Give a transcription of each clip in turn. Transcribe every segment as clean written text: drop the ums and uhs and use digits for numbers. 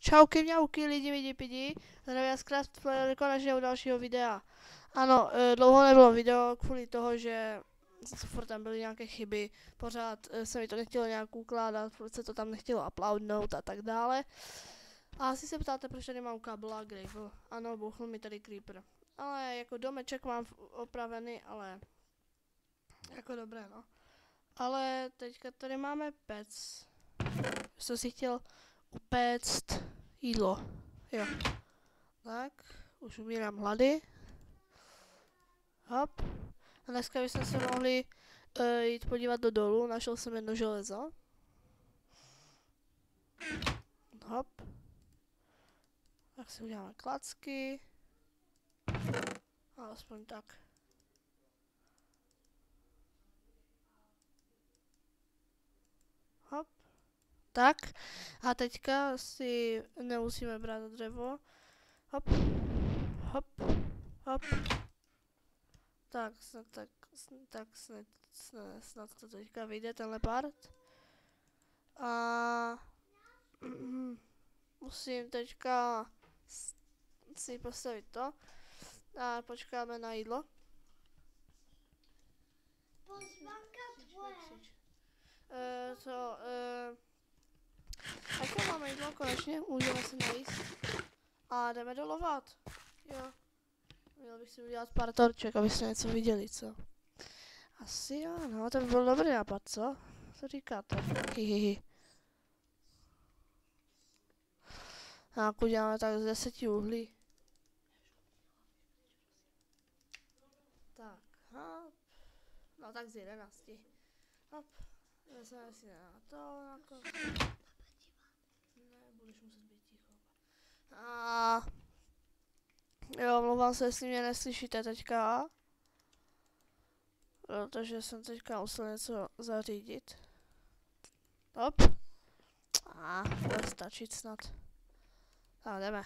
Čauky mňauky, lidi, vidi, pidi. Zdravím vás konečně u dalšího videa. Ano, dlouho nebylo video kvůli toho, že furt tam byly nějaké chyby, pořád se mi to nechtělo nějak ukládat, furt se to tam nechtělo uploadnout a tak dále. A asi se ptáte, proč tady mám kabla Gravel. Ano, bouchl mi tady Creeper. Ale jako domeček mám opravený, ale jako dobré, no. Ale teďka tady máme pec. Jsem si chtěl upéct jídlo. Jo. Tak, už umírám hlady. Hop. A dneska bychom se mohli jít podívat do dolu. Našel jsem jedno železo. Hop. Tak si uděláme klacky. Alespoň tak. Hop. Tak. A teďka si nemusíme brát dřevo. Hop. Hop. Hop. Tak, snad to teďka vyjde, tenhle part. A musím teďka si postavit to. A počkáme na jídlo. Jaké máme jídlo konečně? Můžeme se najíst. A jdeme dolovat. Jo. Měl bych si udělat pár torček, abyste něco viděli, co? Asi jo, no, to by byl dobrý nápad, co? Co říkáte? Hihihi. Tak uděláme tak z 10 uhlí. Tak, hop. No tak z 11. Hop. Vezmeme si na to, jako... Ne, budeš muset být ticho. A... Jo, mluvám se, jestli mě neslyšíte teďka. Protože jsem teďka musel něco zařídit. Hop. A bude stačit snad. Tak jdeme.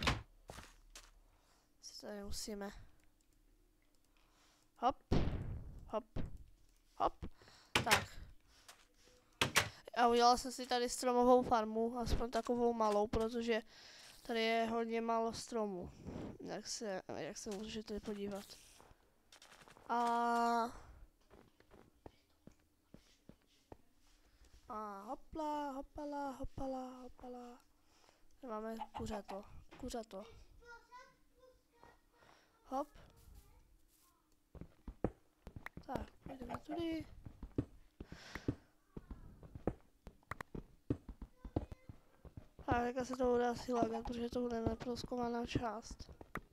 Si tady musíme. Hop. Hop. Hop. Tak. A udělal jsem si tady stromovou farmu, aspoň takovou malou, protože tady je hodně málo stromů. Jak se můžete podívat. A hopla, hopala, hopala, hopala. Máme kuřato, kuřato. Hop. Tak, jdeme tudy. A teďka se to bude asi lagat, protože to bude neproskoumaná část.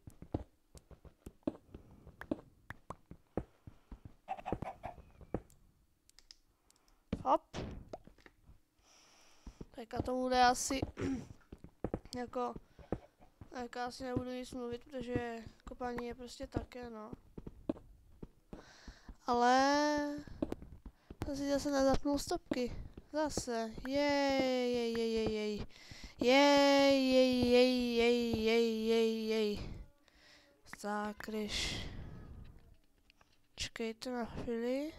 Hop. Teďka to bude asi jako asi nebudu nic mluvit, protože kopání je prostě také, no. Ale jsem si zase nezapnul stopky. Zase. Jej. Zákryš. Čekejte na chvíli.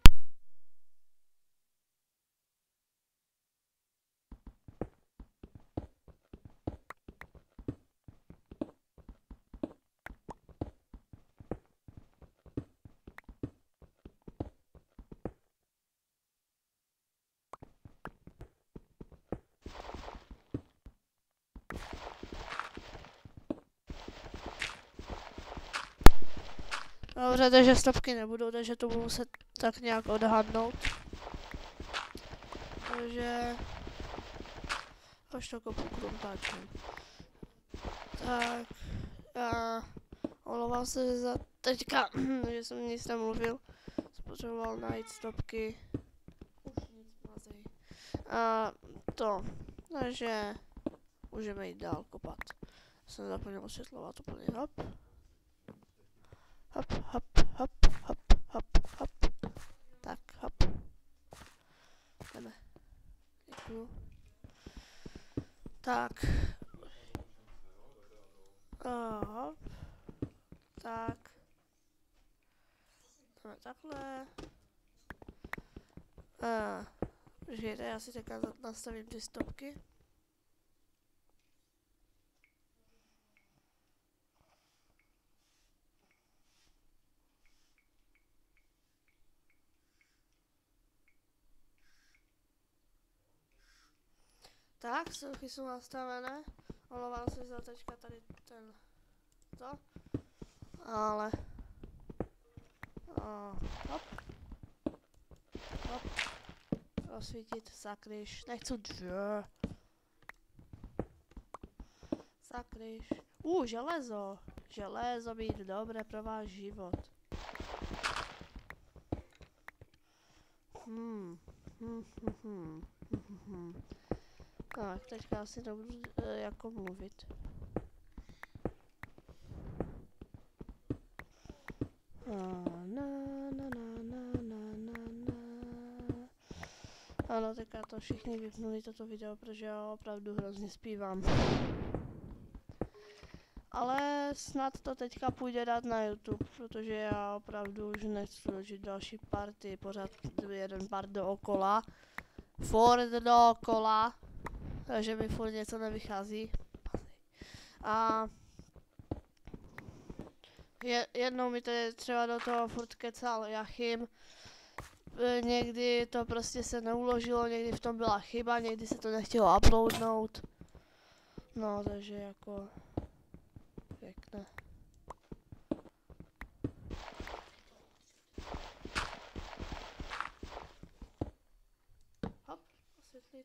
Dobře, takže stopky nebudou, takže to budu muset tak nějak odhadnout. Takže... Až to kopu krumtáčem. Tak... Já... Omlouvám se za teďka, že jsem nic nemluvil. Potřeboval najít stopky. Už nic mazej. A to... Takže... Můžeme jít dál kopat. Jsem zapomněl osvětlovat úplně, hop. Hop, hop, hop, hop, hop, hop. Tak, hop. Jdeme. Děkuju. Tak. Hop. Tak. Jdeme takhle. Počkejte, já si teďka nastavím ty stopky. Tak, sluchy jsou nastavené. Omlouvám se za teďka tady ten to. Ale hop. Hop. Rozsvítit, sakryš. Nechci dvě. Sakryš. Železo. Železo být dobré pro váš život. Tak, teďka asi nebudu jako mluvit. Ano, teďka to všichni vypnuli toto video, protože já opravdu hrozně zpívám. Ale snad to teďka půjde dát na YouTube, protože já opravdu už nechci dožít další party, pořád jeden part dookola. Furt dookola, takže mi furt něco nevychází. A jednou mi tady třeba do toho furt kecal Jachim. Někdy to prostě se neuložilo, někdy v tom byla chyba, někdy se to nechtělo uploadnout. No, takže jako pěkné. Hop, osvětlit.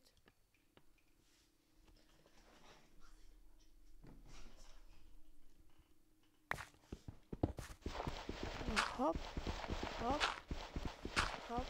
Hop, hop, hop.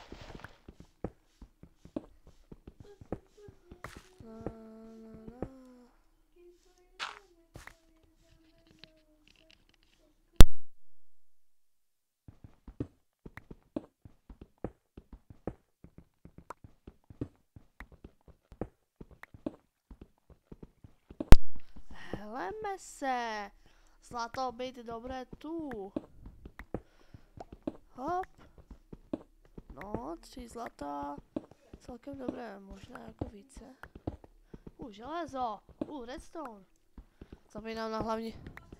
Heleme se. Zlato být dobré tu. Hop. No, 3 zlata. Celkem dobré, možná jako více. Železo. Redstone. Zapínám na hlavní.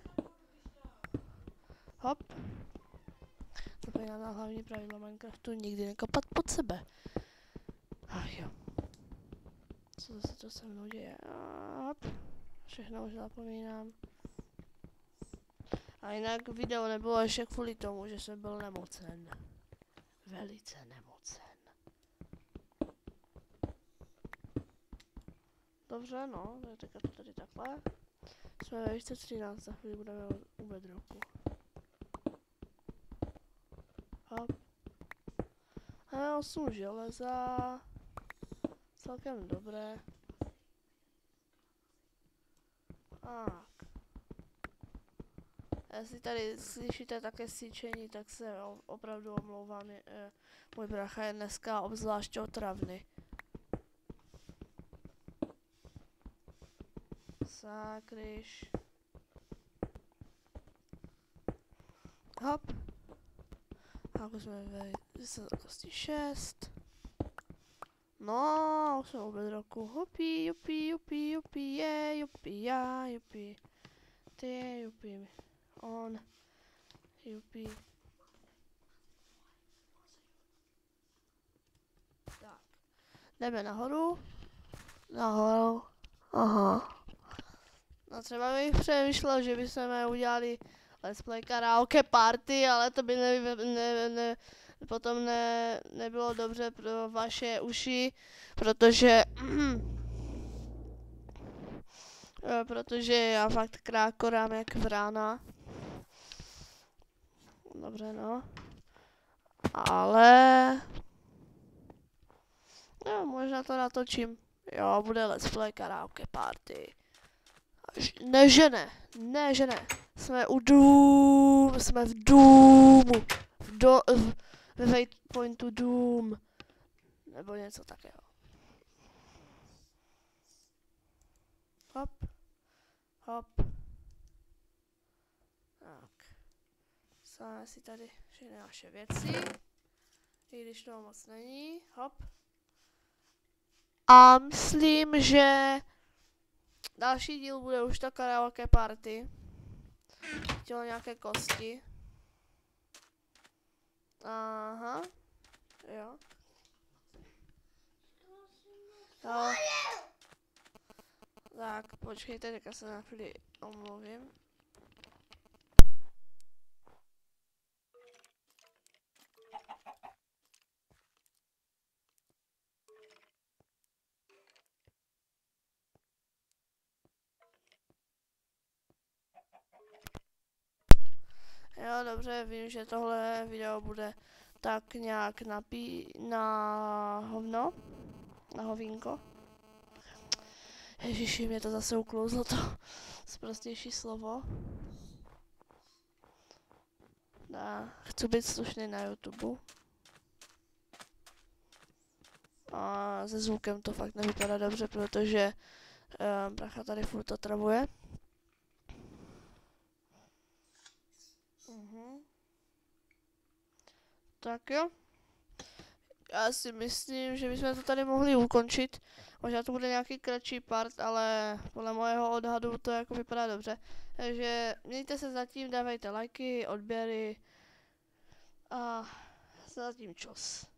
Hop. Zapínám na hlavní pravidlo Minecraftu. Nikdy nekopat pod sebe. Ach jo. Co se to se mnou děje? Hop. Všechno už zapomínám. A jinak video nebylo ještě kvůli tomu, že jsem byl nemocen. Velice nemocen. Dobře, no, teďka to tady takhle. Jsme ve výšce 13, za chvíli budeme u bedroku. Hop. A 8 železa. Celkem dobré. Tak. Jestli tady slyšíte také syčení, tak se opravdu omlouvám. Můj brácha je dneska obzvlášť otravný. Sakryš. Hop. A už jsme ve vysokosti 6. No, už jsme u bedroku. Hopi, jupi, jupi, jupi, je, jupi, já, jupi. Ty, jupi. On. Jupi. Tak. Jdeme nahoru. Nahoru. Aha. No třeba bych přemýšlel, že bychom udělali let's play karaoke party, ale to by potom nebylo dobře pro vaše uši, protože protože já fakt krákorám jak vrána. Dobře, no. Ale jo, možná to natočím. Jo, bude let's play karaoke party. Ne, že ne. Jsme u Doom, jsme v Doomu. Ve Waypointu Doom. Nebo něco takového. Hop. Hop. Tak. Sáme si tady všechny naše věci. I když toho moc není. Hop. A myslím, že další díl bude už ta karaoke party. Chtělo nějaké kosti. Aha. Jo. Jo. Tak, počkejte, teďka se na chvíli omluvím. Jo, dobře, vím, že tohle video bude tak nějak na hovno, na hovínko. Ježiši, mě to zase uklouzlo to zprostější slovo. Chci být slušný na YouTube. A se zvukem to fakt nevypadá dobře, protože bracha tady furt otravuje. Tak jo. Já si myslím, že bychom to tady mohli ukončit. Možná to bude nějaký kratší part, ale podle mojeho odhadu to jako vypadá dobře. Takže mějte se zatím, dávejte lajky, odběry a zatím čus.